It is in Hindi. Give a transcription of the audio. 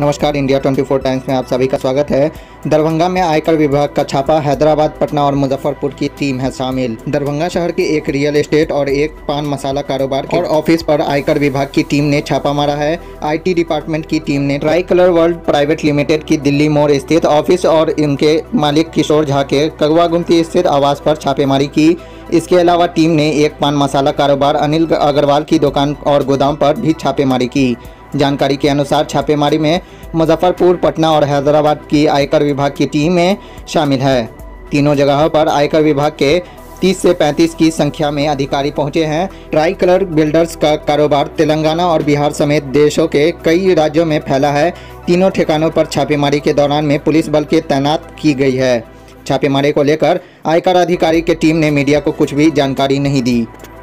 नमस्कार, इंडिया 24 टाइम्स में आप सभी का स्वागत है। दरभंगा में आयकर विभाग का छापा, हैदराबाद, पटना और मुजफ्फरपुर की टीम है शामिल। दरभंगा शहर के एक रियल एस्टेट और एक पान मसाला कारोबार और ऑफिस पर आयकर विभाग की टीम ने छापा मारा है। आईटी डिपार्टमेंट की टीम ने tri colour world private limited की दिल्ली मोड़ स्थित ऑफिस और इनके मालिक किशोर झा के कगवा गुमती स्थित आवास पर छापेमारी की। इसके अलावा टीम ने एक पान मसाला कारोबार अनिल अग्रवाल की दुकान और गोदाम पर भी छापेमारी की। जानकारी के अनुसार छापेमारी में मुजफ्फरपुर, पटना और हैदराबाद की आयकर विभाग की टीमें शामिल है। तीनों जगहों पर आयकर विभाग के 30 से 35 की संख्या में अधिकारी पहुंचे हैं। ट्राई कलर बिल्डर्स का कारोबार तेलंगाना और बिहार समेत देशों के कई राज्यों में फैला है। तीनों ठिकानों पर छापेमारी के दौरान में पुलिस बल के तैनात की गई है। छापेमारी को लेकर आयकर अधिकारी की टीम ने मीडिया को कुछ भी जानकारी नहीं दी।